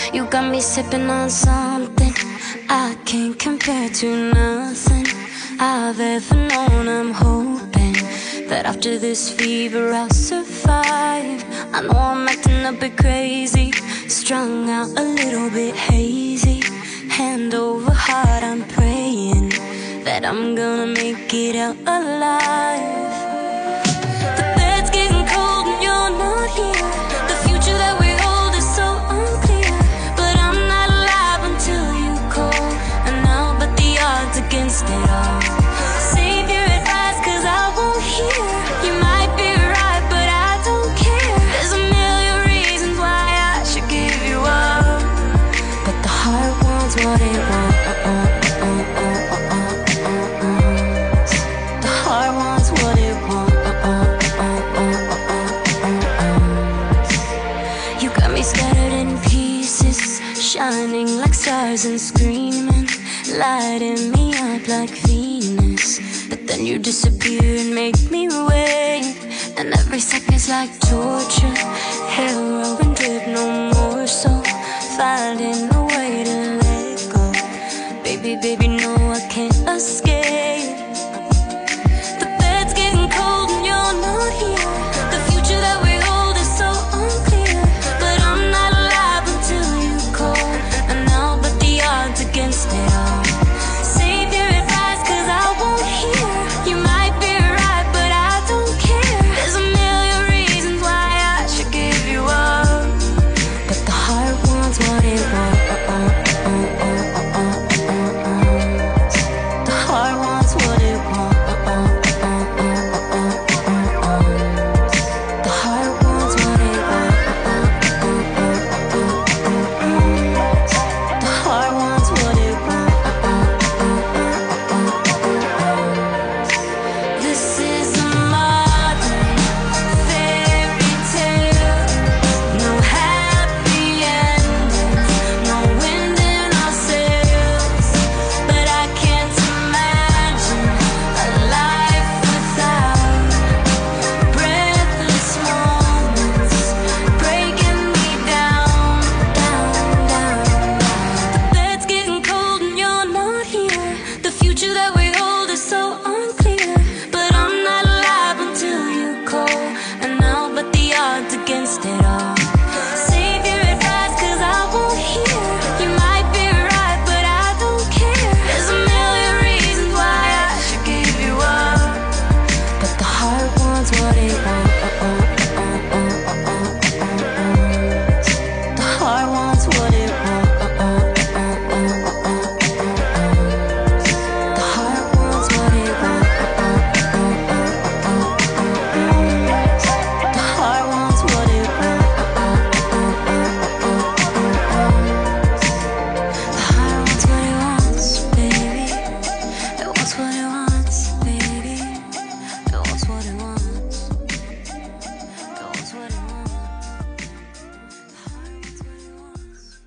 You got me sipping on something I can't compare to nothing I've ever known. I'm hoping that after this fever I'll survive. I know I'm acting a bit crazy, strung out a little bit hazy. Hand over heart, I'm praying that I'm gonna make it out alive. The bed's getting cold and you're not here. The future that we hold is so unclear, but I'm not alive until you call, and I'll bet the odds against it all. Save your advice, cause I won't hear. You might be right, but I don't care. There's a million reasons why I should give you up, but the heart wants what it wants. The heart wants what it wants. You got me scattered in pieces, shining like stars and screaming, lighting me up like Venus. But then you disappear and make me wait, and every second's like torture. Heroin drip, no more, so finding a way to let go. Baby, baby, no, I can't escape. The bed's getting cold and you're not here. The future that we hold is so unclear, but I'm not alive until you call, and I'll bet the odds against it all. Save your advice, cause I won't hear. You might be right, but I don't care. There's a million reasons why I should give you up, but the heart wants what it wants.